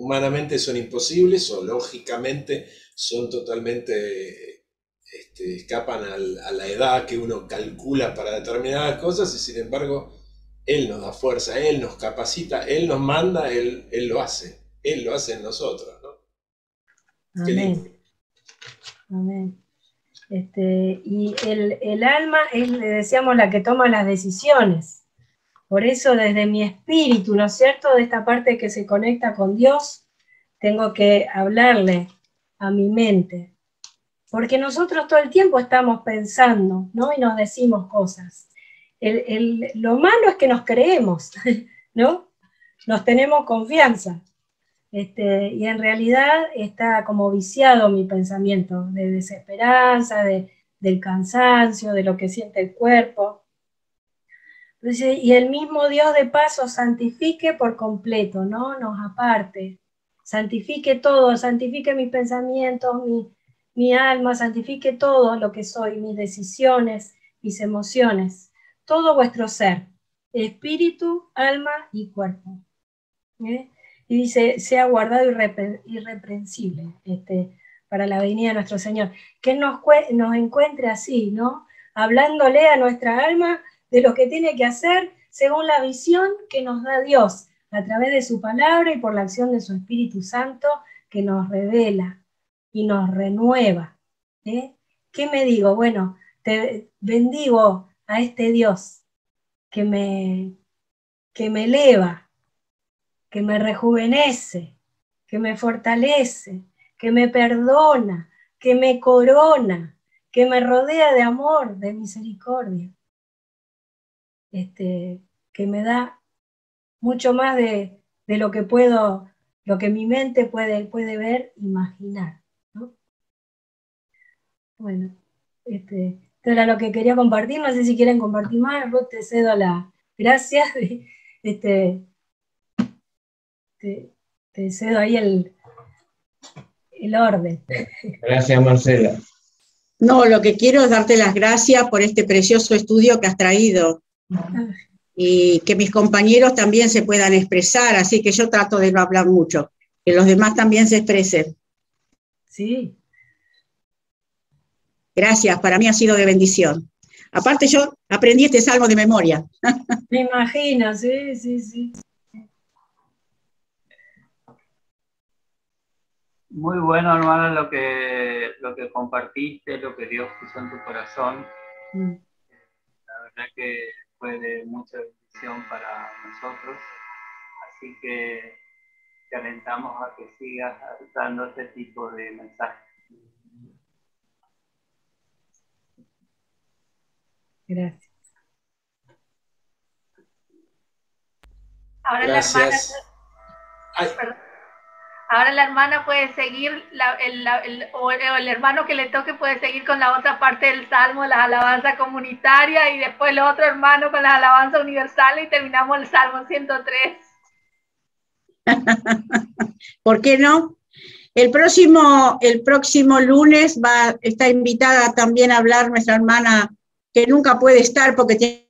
humanamente son imposibles o lógicamente son totalmente, este, escapan al, a la edad que uno calcula para determinadas cosas, y sin embargo Él nos da fuerza, Él nos capacita, Él nos manda, Él, Él lo hace, Él lo hace en nosotros, ¿no? Amén. Amén. Este, y el, el alma es, le decíamos, la que toma las decisiones. Por eso desde mi espíritu, ¿no es cierto?, de esta parte que se conecta con Dios, tengo que hablarle a mi mente. Porque nosotros todo el tiempo estamos pensando, ¿no?, y nos decimos cosas. El, el, lo malo es que nos creemos, ¿no? Nos tenemos confianza. Este, y en realidad está como viciado mi pensamiento, de desesperanza, de, del cansancio, de lo que siente el cuerpo. Entonces, y el mismo Dios de paso santifique por completo, ¿no? Nos aparte, santifique todo, santifique mis pensamientos, mi, mi alma, santifique todo lo que soy, mis decisiones, mis emociones, todo vuestro ser, espíritu, alma y cuerpo. ¿Eh? Y dice, sea guardado irrepre irreprensible este, para la venida de nuestro Señor. Que nos, nos encuentre así, ¿no? Hablándole a nuestra alma de lo que tiene que hacer según la visión que nos da Dios, a través de su palabra y por la acción de su Espíritu Santo, que nos revela y nos renueva. ¿Eh? ¿Qué me digo? Bueno, te bendigo a este Dios que me, que me eleva, que me rejuvenece, que me fortalece, que me perdona, que me corona, que me rodea de amor, de misericordia, este, que me da mucho más de, de lo que puedo, lo que mi mente puede, puede ver, imaginar, ¿no? Bueno, este, esto era lo que quería compartir, no sé si quieren compartir más, Ruth, te cedo la gracias, este, Te, te cedo ahí el, el orden. Gracias, Marcela. No, lo que quiero es darte las gracias por este precioso estudio que has traído y que mis compañeros también se puedan expresar, así que yo trato de no hablar mucho, que los demás también se expresen. Sí. Gracias, para mí ha sido de bendición. Aparte yo aprendí este salmo de memoria. Me imagino, sí, sí, sí. Muy bueno, hermana, lo que, lo que compartiste, lo que Dios puso en tu corazón. Mm. La verdad que fue de mucha bendición para nosotros. Así que te alentamos a que sigas dando este tipo de mensajes. Gracias. Ahora Gracias. La hermana, ahora la hermana puede seguir, la, el, la, el, o el hermano que le toque puede seguir con la otra parte del salmo, las alabanzas comunitarias, y después el otro hermano con las alabanzas universales, y terminamos el salmo ciento tres. ¿Por qué no? El próximo, el próximo lunes va, está invitada también a hablar nuestra hermana, que nunca puede estar porque tiene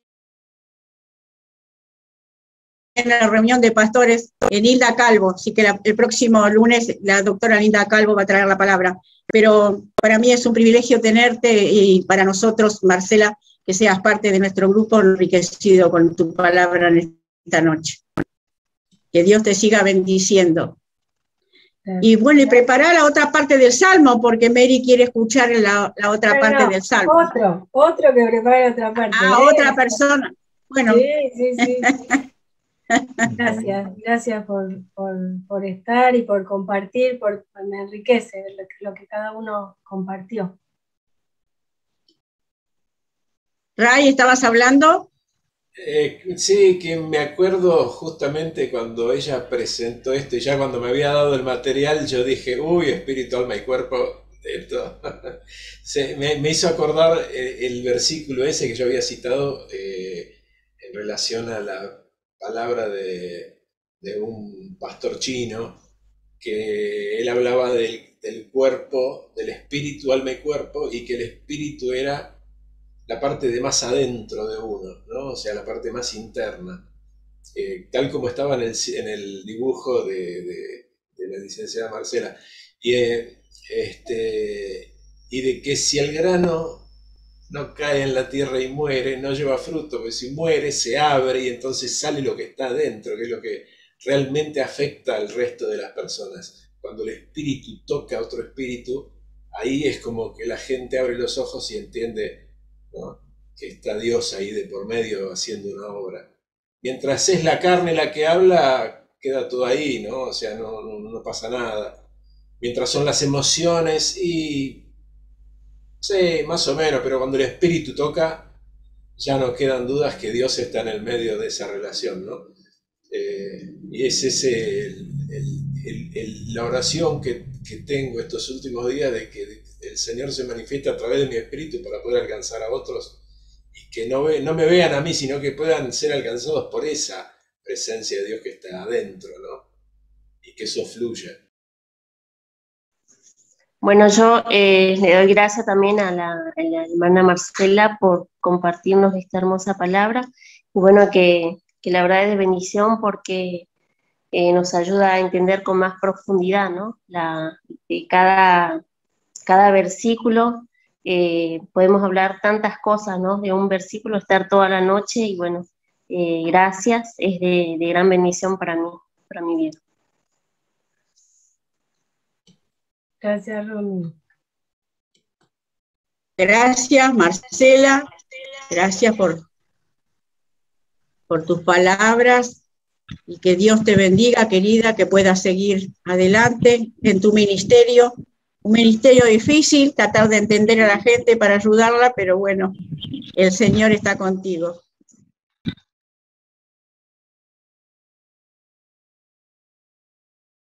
la reunión de pastores, Nilda Calvo, así que la, el próximo lunes la doctora Nilda Calvo va a traer la palabra. Pero para mí es un privilegio tenerte, y para nosotros, Marcela, que seas parte de nuestro grupo enriquecido con tu palabra en esta noche. Que Dios te siga bendiciendo. Y bueno, y prepara la otra parte del Salmo, porque Mary quiere escuchar la, la otra no, parte no, del Salmo. Otro, otro que prepare otra parte. Ah, ¿eh? Otra persona. Bueno. Sí, sí, sí. Gracias, gracias por, por, por estar y por compartir, por, me enriquece lo, lo que cada uno compartió. Ray, ¿estabas hablando? Eh, sí, que me acuerdo justamente cuando ella presentó esto, y ya cuando me había dado el material, yo dije, uy, espíritu, alma y cuerpo, esto. Se, me, me hizo acordar el, el versículo ese que yo había citado eh, en relación a la palabra de, de un pastor chino, que él hablaba del, del cuerpo, del espíritu, alma y cuerpo, y que el espíritu era la parte de más adentro de uno, ¿no? O sea, la parte más interna, eh, tal como estaba en el, en el dibujo de, de, de la licenciada Marcela, y, eh, este, y de que si el grano no cae en la tierra y muere, no lleva fruto, porque si muere se abre y entonces sale lo que está adentro, que es lo que realmente afecta al resto de las personas. Cuando el espíritu toca a otro espíritu, ahí es como que la gente abre los ojos y entiende, ¿no?, que está Dios ahí de por medio haciendo una obra. Mientras es la carne la que habla, queda todo ahí, ¿no? O sea, no, no, no pasa nada. Mientras son las emociones y... sí, más o menos, pero cuando el espíritu toca, ya no quedan dudas que Dios está en el medio de esa relación, ¿no? Eh, y es ese el, el, el, el, la oración que, que tengo estos últimos días, de que el Señor se manifiesta a través de mi espíritu para poder alcanzar a otros, y que no, ve, no me vean a mí, sino que puedan ser alcanzados por esa presencia de Dios que está adentro, ¿no? Y que eso fluya. Bueno, yo eh, le doy gracias también a la, a la hermana Marcela por compartirnos esta hermosa palabra, y bueno, que, que la verdad es de bendición porque eh, nos ayuda a entender con más profundidad, ¿no? La, eh, cada, cada versículo, eh, podemos hablar tantas cosas, ¿no? De un versículo, estar toda la noche, y bueno, eh, gracias, es de, de gran bendición para mí, para mi vida. Gracias, Romy. Gracias, Marcela. Gracias por, por tus palabras, y que Dios te bendiga, querida, que puedas seguir adelante en tu ministerio. Un ministerio difícil, tratar de entender a la gente para ayudarla, pero bueno, el Señor está contigo.